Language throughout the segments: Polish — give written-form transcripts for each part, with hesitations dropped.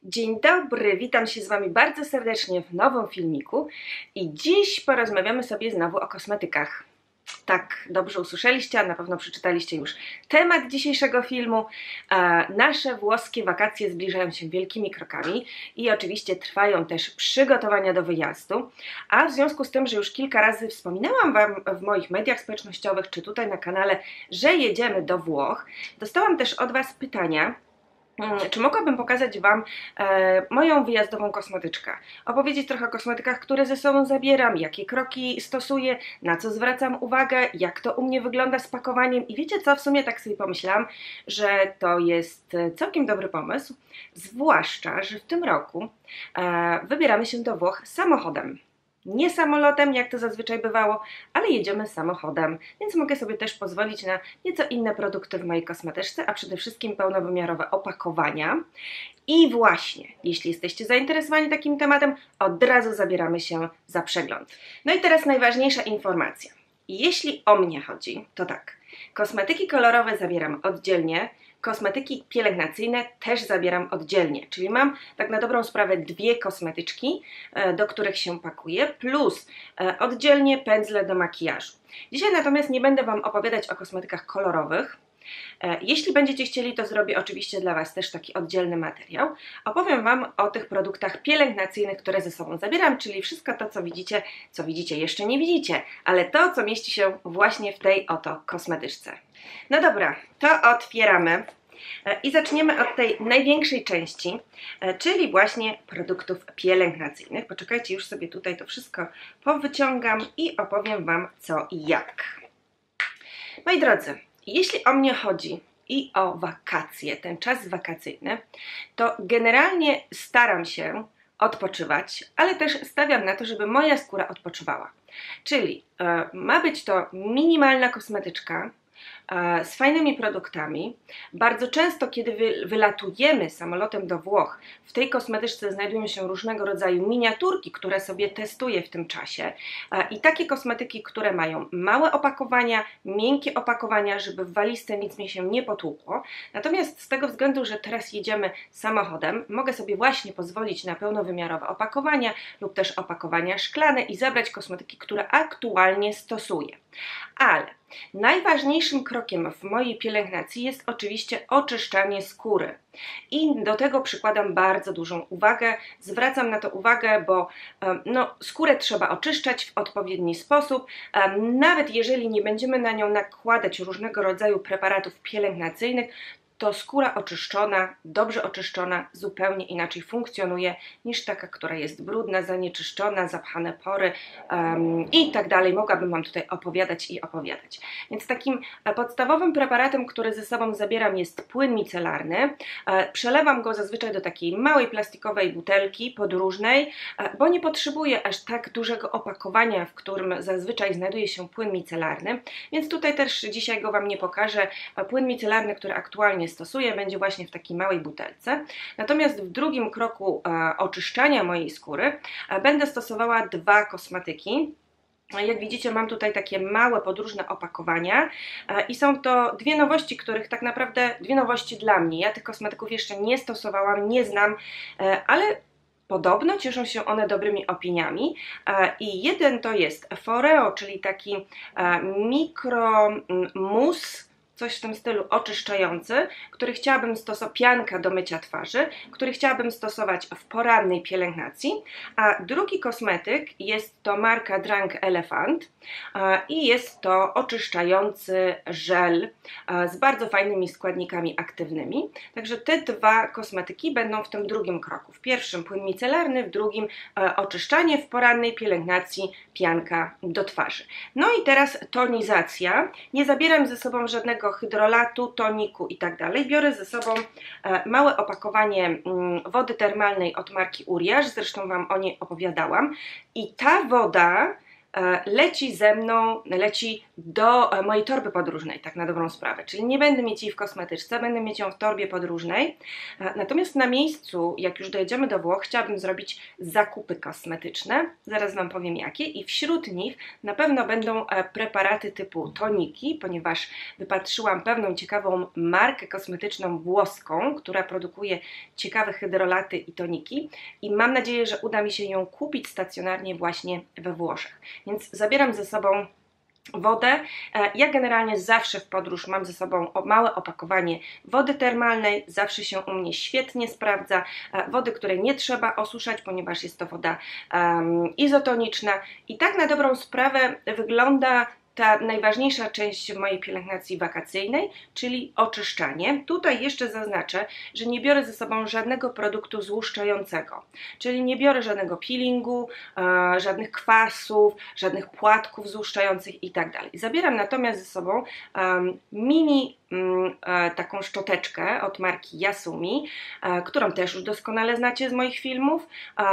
Dzień dobry, witam się z Wami bardzo serdecznie w nowym filmiku i dziś porozmawiamy sobie znowu o kosmetykach. Tak, dobrze usłyszeliście, a na pewno przeczytaliście już temat dzisiejszego filmu. Nasze włoskie wakacje zbliżają się wielkimi krokami i oczywiście trwają też przygotowania do wyjazdu, a w związku z tym, że już kilka razy wspominałam Wam w moich mediach społecznościowych czy tutaj na kanale, że jedziemy do Włoch, dostałam też od Was pytania, czy mogłabym pokazać Wam moją wyjazdową kosmetyczkę? Opowiedzieć trochę o kosmetykach, które ze sobą zabieram, jakie kroki stosuję, na co zwracam uwagę, jak to u mnie wygląda z pakowaniem. I wiecie co, w sumie tak sobie pomyślałam, że to jest całkiem dobry pomysł, zwłaszcza, że w tym roku wybieramy się do Włoch samochodem. Nie samolotem, jak to zazwyczaj bywało, ale jedziemy samochodem, więc mogę sobie też pozwolić na nieco inne produkty w mojej kosmetyczce, a przede wszystkim pełnowymiarowe opakowania. I właśnie, jeśli jesteście zainteresowani takim tematem, od razu zabieramy się za przegląd. No i teraz najważniejsza informacja. Jeśli o mnie chodzi, to tak, kosmetyki kolorowe zabieram oddzielnie, kosmetyki pielęgnacyjne też zabieram oddzielnie, czyli mam tak na dobrą sprawę dwie kosmetyczki, do których się pakuję, plus oddzielnie pędzle do makijażu. Dzisiaj natomiast nie będę Wam opowiadać o kosmetykach kolorowych. Jeśli będziecie chcieli, to zrobię oczywiście dla Was też taki oddzielny materiał. Opowiem Wam o tych produktach pielęgnacyjnych, które ze sobą zabieram, czyli wszystko to, co widzicie, jeszcze nie widzicie, ale to, co mieści się właśnie w tej oto kosmetyczce. No dobra, to otwieramy i zaczniemy od tej największej części, czyli właśnie produktów pielęgnacyjnych. Poczekajcie, już sobie tutaj to wszystko powyciągam i opowiem Wam co i jak. Moi drodzy, jeśli o mnie chodzi i o wakacje, ten czas wakacyjny, to generalnie staram się odpoczywać, ale też stawiam na to, żeby moja skóra odpoczywała. Czyli ma być to minimalna kosmetyczka z fajnymi produktami. Bardzo często, kiedy wylatujemy samolotem do Włoch, w tej kosmetyczce znajdują się różnego rodzaju miniaturki, które sobie testuję w tym czasie. I takie kosmetyki, które mają małe opakowania, miękkie opakowania, żeby w walizce nic mi się nie potłukło. Natomiast z tego względu, że teraz jedziemy samochodem, mogę sobie właśnie pozwolić na pełnowymiarowe opakowania lub też opakowania szklane i zabrać kosmetyki, które aktualnie stosuję. Ale najważniejszym krokiem w mojej pielęgnacji jest oczywiście oczyszczanie skóry. I do tego przykładam bardzo dużą uwagę, zwracam na to uwagę, bo skórę trzeba oczyszczać w odpowiedni sposób, nawet jeżeli nie będziemy na nią nakładać różnego rodzaju preparatów pielęgnacyjnych, to skóra oczyszczona, dobrze oczyszczona, zupełnie inaczej funkcjonuje niż taka, która jest brudna, zanieczyszczona, zapchane pory i tak dalej. Mogłabym Wam tutaj opowiadać i opowiadać. Więc takim podstawowym preparatem, który ze sobą zabieram, jest płyn micelarny. Przelewam go zazwyczaj do takiej małej plastikowej butelki podróżnej, bo nie potrzebuję aż tak dużego opakowania, w którym zazwyczaj znajduje się płyn micelarny, więc tutaj też dzisiaj go Wam nie pokażę. Płyn micelarny, który aktualnie stosuję, będzie właśnie w takiej małej butelce. Natomiast w drugim kroku oczyszczania mojej skóry będę stosowała dwa kosmetyki. Jak widzicie, mam tutaj takie małe podróżne opakowania i są to dwie nowości, których tak naprawdę dwie nowości dla mnie. Ja tych kosmetyków jeszcze nie stosowałam, nie znam, ale podobno cieszą się one dobrymi opiniami i jeden to jest Foreo, czyli taki mikromus, coś w tym stylu oczyszczający, który chciałabym stosować, pianka do mycia twarzy, który chciałabym stosować w porannej pielęgnacji, a drugi kosmetyk jest to marka Drunk Elephant i jest to oczyszczający żel z bardzo fajnymi składnikami aktywnymi. Także te dwa kosmetyki będą w tym drugim kroku. W pierwszym płyn micelarny, w drugim oczyszczanie, w porannej pielęgnacji pianka do twarzy. No i teraz tonizacja. Nie zabieram ze sobą żadnego hydrolatu, toniku i tak dalej. Biorę ze sobą małe opakowanie wody termalnej od marki Uriage, zresztą Wam o niej opowiadałam. I ta woda leci ze mną, leci do mojej torby podróżnej, tak na dobrą sprawę. Czyli nie będę mieć jej w kosmetyczce, będę mieć ją w torbie podróżnej. Natomiast na miejscu, jak już dojedziemy do Włoch, chciałabym zrobić zakupy kosmetyczne. Zaraz Wam powiem jakie. I wśród nich na pewno będą preparaty typu toniki, ponieważ wypatrzyłam pewną ciekawą markę kosmetyczną włoską, która produkuje ciekawe hydrolaty i toniki. I mam nadzieję, że uda mi się ją kupić stacjonarnie właśnie we Włoszech. Więc zabieram ze sobą wodę. Ja generalnie zawsze w podróż mam ze sobą małe opakowanie wody termalnej, zawsze się u mnie świetnie sprawdza. Wody, której nie trzeba osuszać, ponieważ jest to woda izotoniczna i tak na dobrą sprawę wygląda ta najważniejsza część mojej pielęgnacji wakacyjnej, czyli oczyszczanie. Tutaj jeszcze zaznaczę, że nie biorę ze sobą żadnego produktu złuszczającego, czyli nie biorę żadnego peelingu, żadnych kwasów, żadnych płatków złuszczających itd. Zabieram natomiast ze sobą mini taką szczoteczkę od marki Yasumi, którą też już doskonale znacie z moich filmów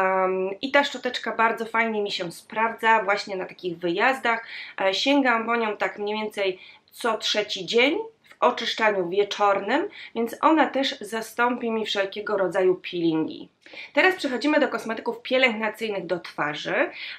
i ta szczoteczka bardzo fajnie mi się sprawdza właśnie na takich wyjazdach. Sięgam po nią tak mniej więcej co 3. dzień w oczyszczaniu wieczornym, więc ona też zastąpi mi wszelkiego rodzaju peelingi. Teraz przechodzimy do kosmetyków pielęgnacyjnych do twarzy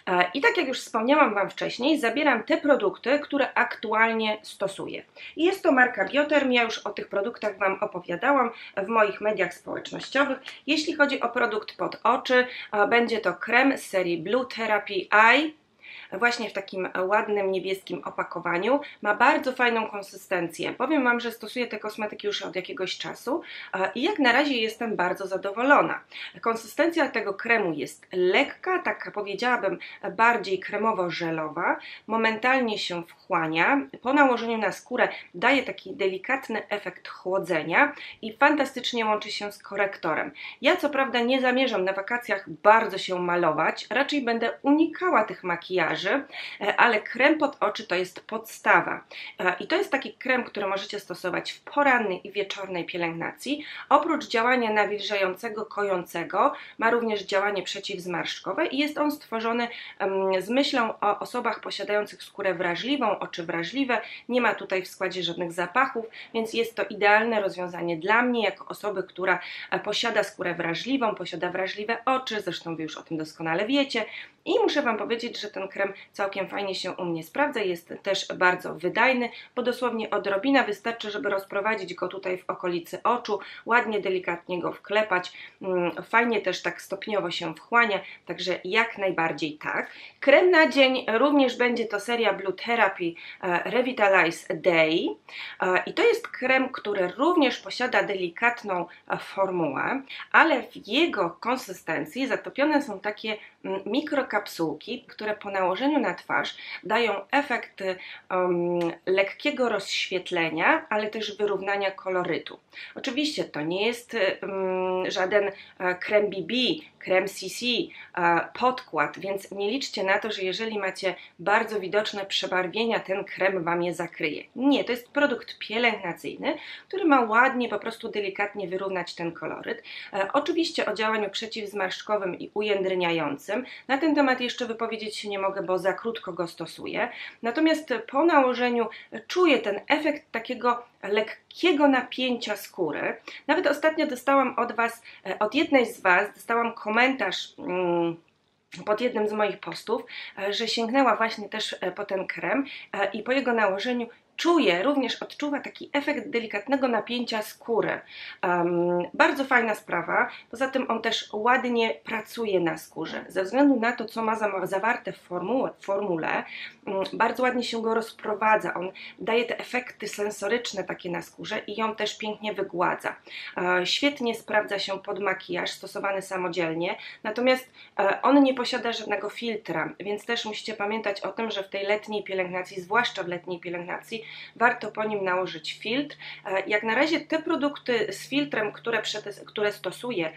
i tak jak już wspomniałam Wam wcześniej, zabieram te produkty, które aktualnie stosuję. I jest to marka Bioterm, ja już o tych produktach Wam opowiadałam w moich mediach społecznościowych. Jeśli chodzi o produkt pod oczy, będzie to krem z serii Blue Therapy Eye, właśnie w takim ładnym niebieskim opakowaniu. Ma bardzo fajną konsystencję. Powiem Wam, że stosuję te kosmetyki już od jakiegoś czasu i jak na razie jestem bardzo zadowolona. Konsystencja tego kremu jest lekka, taka powiedziałabym bardziej kremowo-żelowa. Momentalnie się wchłania. Po nałożeniu na skórę daje taki delikatny efekt chłodzenia i fantastycznie łączy się z korektorem. Ja co prawda nie zamierzam na wakacjach bardzo się malować, raczej będę unikała tych makijaży, ale krem pod oczy to jest podstawa i to jest taki krem, który możecie stosować w porannej i wieczornej pielęgnacji. Oprócz działania nawilżającego, kojącego ma również działanie przeciwzmarszczkowe i jest on stworzony z myślą o osobach posiadających skórę wrażliwą, oczy wrażliwe. Nie ma tutaj w składzie żadnych zapachów, więc jest to idealne rozwiązanie dla mnie jako osoby, która posiada skórę wrażliwą, posiada wrażliwe oczy, zresztą Wy już o tym doskonale wiecie. I muszę Wam powiedzieć, że ten krem całkiem fajnie się u mnie sprawdza, jest też bardzo wydajny, bo dosłownie odrobina wystarczy, żeby rozprowadzić go tutaj w okolicy oczu, ładnie, delikatnie go wklepać, fajnie też tak stopniowo się wchłania, także jak najbardziej tak. Krem na dzień również będzie to seria Blue Therapy Revitalize Day i to jest krem, który również posiada delikatną formułę, ale w jego konsystencji zatopione są takie mikrokapsułki, które po nałożeniu na twarz dają efekt lekkiego rozświetlenia, ale też wyrównania kolorytu. Oczywiście to nie jest żaden krem BB, krem CC, podkład, więc nie liczcie na to, że jeżeli macie bardzo widoczne przebarwienia, ten krem Wam je zakryje. Nie, to jest produkt pielęgnacyjny, który ma ładnie, po prostu delikatnie wyrównać ten koloryt. Oczywiście o działaniu przeciwzmarszczkowym i ujędrniającym. Na ten temat jeszcze wypowiedzieć się nie mogę, bo za krótko go stosuję. Natomiast po nałożeniu czuję ten efekt takiego lekkiego napięcia skóry. Nawet ostatnio dostałam od Was, od jednej z Was, dostałam komentarz pod jednym z moich postów, że sięgnęła właśnie też po ten krem i po jego nałożeniu również odczuwa taki efekt delikatnego napięcia skóry. Bardzo fajna sprawa, poza tym on też ładnie pracuje na skórze. Ze względu na to, co ma zawarte w formule, bardzo ładnie się go rozprowadza. On daje te efekty sensoryczne takie na skórze i ją też pięknie wygładza. Świetnie sprawdza się pod makijaż stosowany samodzielnie, natomiast on nie posiada żadnego filtra, więc też musicie pamiętać o tym, że w tej letniej pielęgnacji, zwłaszcza w letniej pielęgnacji, warto po nim nałożyć filtr. Jak na razie te produkty z filtrem, które stosuję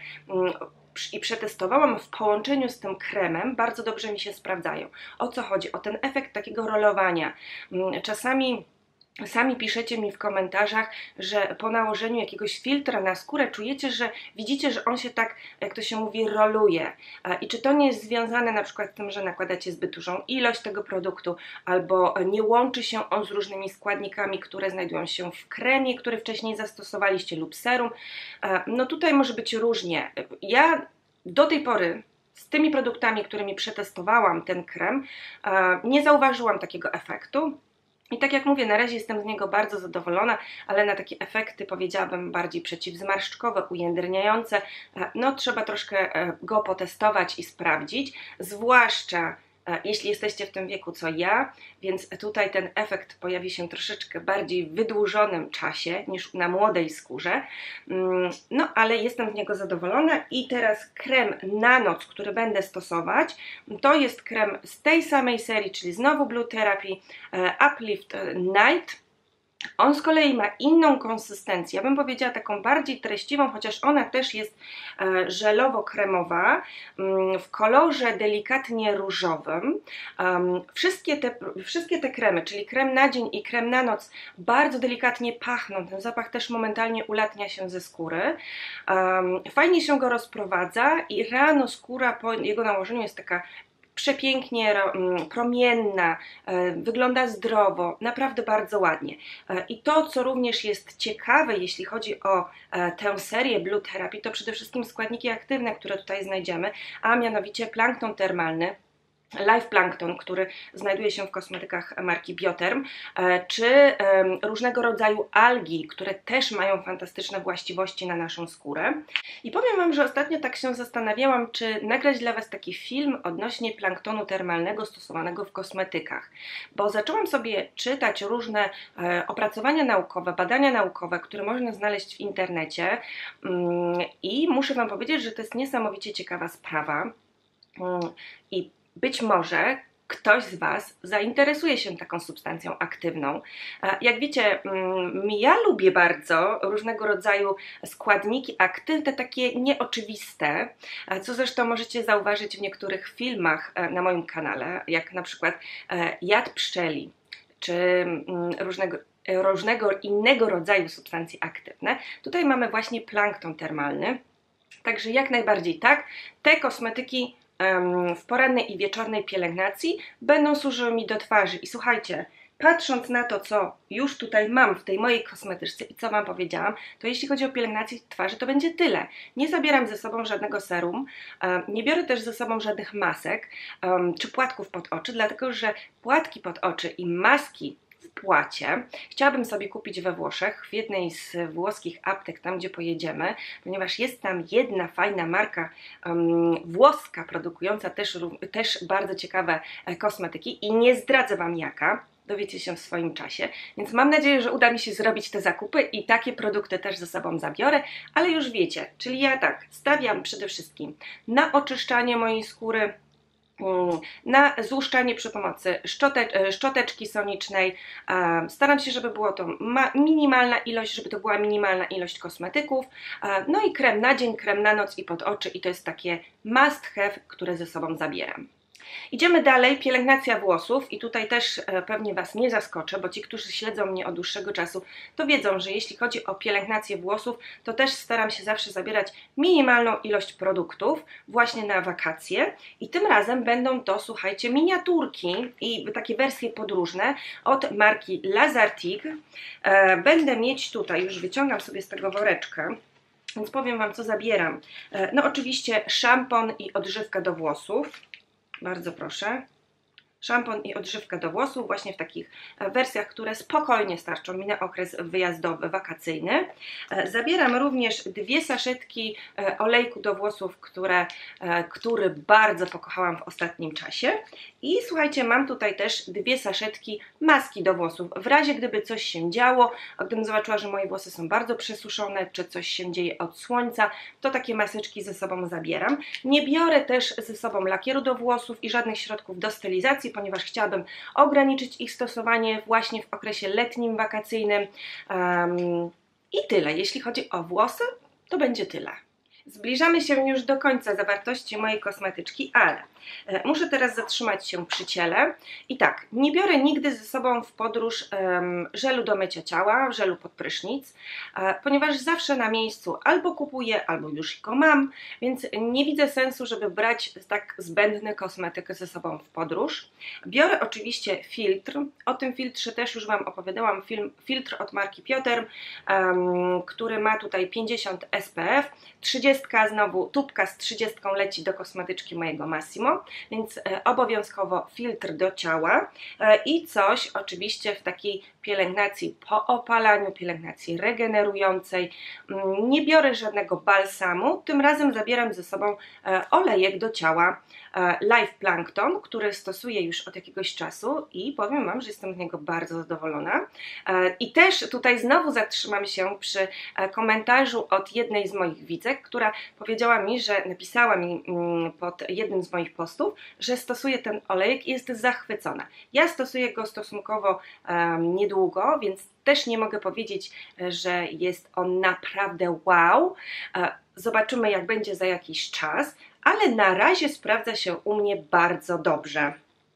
i przetestowałam w połączeniu z tym kremem, bardzo dobrze mi się sprawdzają. O co chodzi? O ten efekt takiego rolowania. Czasami Sami piszecie mi w komentarzach, że po nałożeniu jakiegoś filtra na skórę czujecie, że widzicie, że on się tak, jak to się mówi, roluje. I czy to nie jest związane na przykład z tym, że nakładacie zbyt dużą ilość tego produktu, albo nie łączy się on z różnymi składnikami, które znajdują się w kremie, który wcześniej zastosowaliście, lub serum. No tutaj może być różnie. Ja do tej pory z tymi produktami, którymi przetestowałam ten krem, nie zauważyłam takiego efektu. I tak jak mówię, na razie jestem z niego bardzo zadowolona, ale na takie efekty, powiedziałabym, bardziej przeciwzmarszczkowe, ujędrniające, no trzeba troszkę go potestować i sprawdzić, zwłaszcza jeśli jesteście w tym wieku co ja, więc tutaj ten efekt pojawi się troszeczkę bardziej w wydłużonym czasie niż na młodej skórze, no ale jestem z niego zadowolona. I teraz krem na noc, który będę stosować, to jest krem z tej samej serii, czyli znowu Blue Therapy Uplift Night. On z kolei ma inną konsystencję, ja bym powiedziała taką bardziej treściwą, chociaż ona też jest żelowo-kremowa, w kolorze delikatnie różowym. Wszystkie te kremy, czyli krem na dzień i krem na noc, bardzo delikatnie pachną, ten zapach też momentalnie ulatnia się ze skóry. Fajnie się go rozprowadza i rano skóra po jego nałożeniu jest taka przepięknie promienna, wygląda zdrowo, naprawdę bardzo ładnie. I to, co również jest ciekawe, jeśli chodzi o tę serię Blue Therapy, to przede wszystkim składniki aktywne, które tutaj znajdziemy, a mianowicie plankton termalny, Live Plankton, który znajduje się w kosmetykach marki Bioterm, czy różnego rodzaju algi, które też mają fantastyczne właściwości na naszą skórę. I powiem Wam, że ostatnio tak się zastanawiałam, czy nagrać dla Was taki film odnośnie planktonu termalnego stosowanego w kosmetykach, bo zaczęłam sobie czytać różne opracowania naukowe, badania naukowe, które można znaleźć w internecie, i muszę Wam powiedzieć, że to jest niesamowicie ciekawa sprawa. I być może ktoś z Was zainteresuje się taką substancją aktywną. Jak wiecie, ja lubię bardzo różnego rodzaju składniki aktywne, takie nieoczywiste, co zresztą możecie zauważyć w niektórych filmach na moim kanale, jak na przykład jad pszczeli, czy różnego innego rodzaju substancje aktywne. Tutaj mamy właśnie plankton termalny, także jak najbardziej tak, te kosmetyki w porannej i wieczornej pielęgnacji będą służyły mi do twarzy. I słuchajcie, patrząc na to, co już tutaj mam w tej mojej kosmetyczce i co Wam powiedziałam, to jeśli chodzi o pielęgnację twarzy, to będzie tyle. Nie zabieram ze sobą żadnego serum, nie biorę też ze sobą żadnych masek czy płatków pod oczy, dlatego że płatki pod oczy i maski w płacie chciałabym sobie kupić we Włoszech, w jednej z włoskich aptek, tam gdzie pojedziemy, ponieważ jest tam jedna fajna marka włoska, produkująca też bardzo ciekawe kosmetyki, i nie zdradzę Wam jaka, dowiecie się w swoim czasie, więc mam nadzieję, że uda mi się zrobić te zakupy i takie produkty też ze sobą zabiorę, ale już wiecie, czyli ja tak, stawiam przede wszystkim na oczyszczanie mojej skóry, na złuszczanie przy pomocy szczoteczki sonicznej. Staram się, żeby było to minimalna ilość, żeby to była minimalna ilość kosmetyków. No i krem na dzień, krem na noc i pod oczy, i to jest takie must have, które ze sobą zabieram. Idziemy dalej, pielęgnacja włosów, i tutaj też pewnie Was nie zaskoczę, bo ci, którzy śledzą mnie od dłuższego czasu, to wiedzą, że jeśli chodzi o pielęgnację włosów, to też staram się zawsze zabierać minimalną ilość produktów właśnie na wakacje, i tym razem będą to, słuchajcie, miniaturki i takie wersje podróżne od marki Lazartigue. Będę mieć tutaj, już wyciągam sobie z tego woreczka, więc powiem Wam, co zabieram. No oczywiście szampon i odżywka do włosów. Bardzo proszę. Szampon i odżywka do włosów właśnie w takich wersjach, które spokojnie starczą mi na okres wyjazdowy, wakacyjny. Zabieram również 2 saszetki olejku do włosów, który bardzo pokochałam w ostatnim czasie. I słuchajcie, mam tutaj też 2 saszetki maski do włosów. W razie gdyby coś się działo, gdybym zobaczyła, że moje włosy są bardzo przesuszone, czy coś się dzieje od słońca, to takie maseczki ze sobą zabieram. Nie biorę też ze sobą lakieru do włosów i żadnych środków do stylizacji, ponieważ chciałabym ograniczyć ich stosowanie właśnie w okresie letnim, wakacyjnym. I tyle. Jeśli chodzi o włosy, to będzie tyle. Zbliżamy się już do końca zawartości mojej kosmetyczki, ale muszę teraz zatrzymać się przy ciele. I tak, nie biorę nigdy ze sobą w podróż żelu do mycia ciała, żelu pod prysznic, ponieważ zawsze na miejscu albo kupuję, albo już go mam, więc nie widzę sensu, żeby brać tak zbędny kosmetyk ze sobą w podróż. Biorę oczywiście filtr, o tym filtrze też już Wam opowiadałam, filtr od marki Piotr, który ma tutaj 50 SPF, 30 znowu, tubka z 30 leci do kosmetyczki mojego Massimo, więc obowiązkowo filtr do ciała i coś oczywiście w takiej pielęgnacji po opalaniu, pielęgnacji regenerującej. Nie biorę żadnego balsamu, tym razem zabieram ze sobą olejek do ciała Life Plankton, który stosuję już od jakiegoś czasu i powiem Wam, że jestem z niego bardzo zadowolona. I też tutaj znowu zatrzymam się przy komentarzu od jednej z moich widzek, która powiedziała mi, że napisała mi pod jednym z moich postów, że stosuje ten olejek i jest zachwycona. Ja stosuję go stosunkowo niedługo, więc też nie mogę powiedzieć, że jest on naprawdę wow. Zobaczymy, jak będzie za jakiś czas, ale na razie sprawdza się u mnie bardzo dobrze.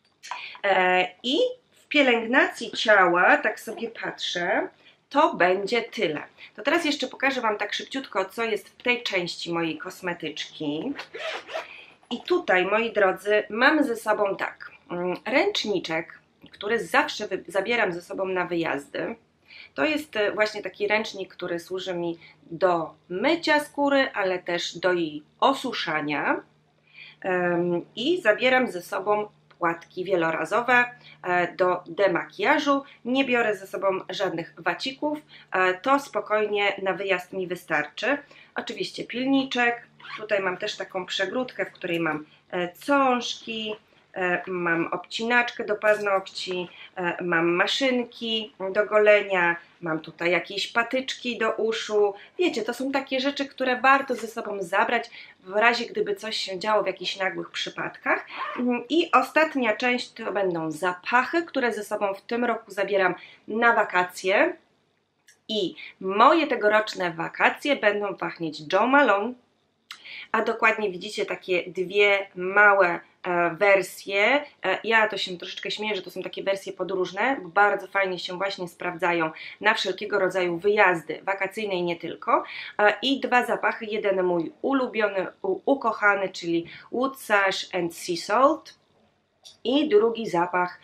I w pielęgnacji ciała, tak sobie patrzę, to będzie tyle. To teraz jeszcze pokażę Wam tak szybciutko, co jest w tej części mojej kosmetyczki. I tutaj, moi drodzy, mam ze sobą tak, ręczniczek, który zawsze zabieram ze sobą na wyjazdy. To jest właśnie taki ręcznik, który służy mi do mycia skóry, ale też do jej osuszania. I zabieram ze sobą płatki wielorazowe do demakijażu. Nie biorę ze sobą żadnych wacików, to spokojnie na wyjazd mi wystarczy. Oczywiście pilniczek, tutaj mam też taką przegródkę, w której mam cążki, mam obcinaczkę do paznokci, mam maszynki do golenia, mam tutaj jakieś patyczki do uszu. Wiecie, to są takie rzeczy, które warto ze sobą zabrać w razie gdyby coś się działo w jakichś nagłych przypadkach. I ostatnia część to będą zapachy, które ze sobą w tym roku zabieram na wakacje. I moje tegoroczne wakacje będą pachnieć Jo Malone, a dokładnie widzicie takie dwie małe wersje. Ja to się troszeczkę śmieję, że to są takie wersje podróżne, bo bardzo fajnie się właśnie sprawdzają na wszelkiego rodzaju wyjazdy wakacyjne i nie tylko. I dwa zapachy, jeden mój ulubiony, ukochany, czyli Wood Sash and Sea Salt, i drugi zapach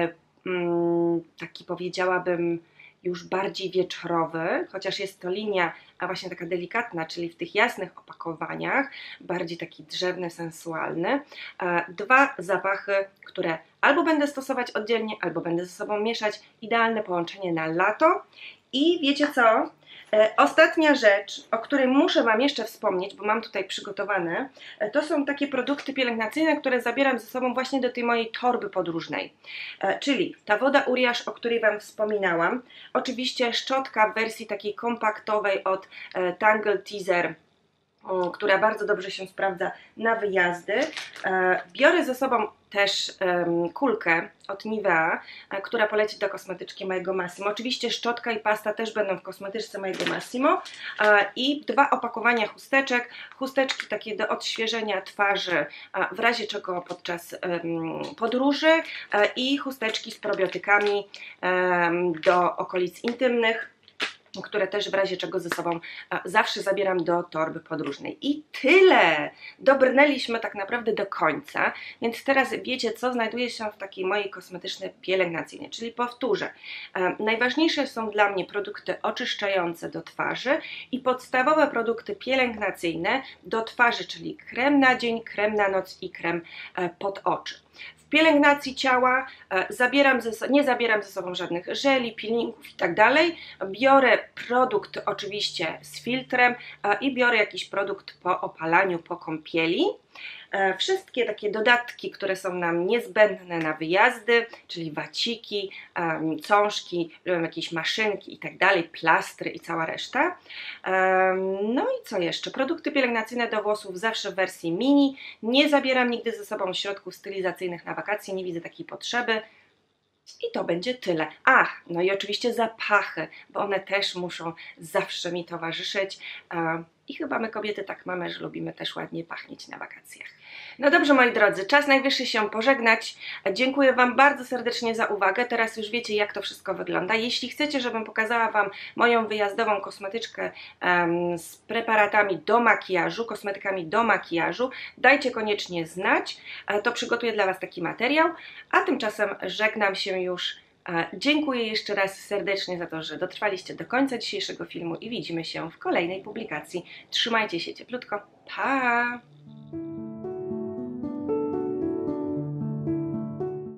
taki, powiedziałabym, już bardziej wieczorowy, chociaż jest to linia właśnie taka delikatna, czyli w tych jasnych opakowaniach, bardziej taki drzewny, sensualny. Dwa zapachy, które albo będę stosować oddzielnie, albo będę ze sobą mieszać. Idealne połączenie na lato. I wiecie co? Ostatnia rzecz, o której muszę Wam jeszcze wspomnieć, bo mam tutaj przygotowane, to są takie produkty pielęgnacyjne, które zabieram ze sobą właśnie do tej mojej torby podróżnej. Czyli ta woda Uriaż, o której Wam wspominałam, oczywiście szczotka w wersji takiej kompaktowej od Tangle Teezer, która bardzo dobrze się sprawdza na wyjazdy. Biorę ze sobą też kulkę od Nivea, która poleci do kosmetyczki mojego Massimo. Oczywiście szczotka i pasta też będą w kosmetyczce mojego Massimo. I dwa opakowania chusteczek. Chusteczki takie do odświeżenia twarzy, w razie czego podczas podróży, i chusteczki z probiotykami do okolic intymnych, które też w razie czego ze sobą zawsze zabieram do torby podróżnej. I tyle! Dobrnęliśmy tak naprawdę do końca, więc teraz wiecie, co znajduje się w takiej mojej kosmetycznej pielęgnacyjnej. Czyli powtórzę, najważniejsze są dla mnie produkty oczyszczające do twarzy i podstawowe produkty pielęgnacyjne do twarzy, czyli krem na dzień, krem na noc i krem pod oczy. W pielęgnacji ciała nie zabieram ze sobą żadnych żeli, peelingów i tak dalej. Biorę produkt oczywiście z filtrem i biorę jakiś produkt po opalaniu, po kąpieli. Wszystkie takie dodatki, które są nam niezbędne na wyjazdy, czyli waciki, cążki, jakieś maszynki i tak dalej, plastry i cała reszta. No i co jeszcze? Produkty pielęgnacyjne do włosów zawsze w wersji mini. Nie zabieram nigdy ze sobą środków stylizacyjnych na wakacje, nie widzę takiej potrzeby. I to będzie tyle. Ach, no i oczywiście zapachy, bo one też muszą zawsze mi towarzyszyć. I chyba my kobiety tak mamy, że lubimy też ładnie pachnieć na wakacjach. No dobrze, moi drodzy, czas najwyższy się pożegnać. Dziękuję Wam bardzo serdecznie za uwagę. Teraz już wiecie, jak to wszystko wygląda. Jeśli chcecie, żebym pokazała Wam moją wyjazdową kosmetyczkę z preparatami do makijażu, kosmetykami do makijażu, dajcie koniecznie znać. To przygotuję dla Was taki materiał. A tymczasem żegnam się już. Dziękuję jeszcze raz serdecznie za to, że dotrwaliście do końca dzisiejszego filmu i widzimy się w kolejnej publikacji. Trzymajcie się cieplutko. Pa!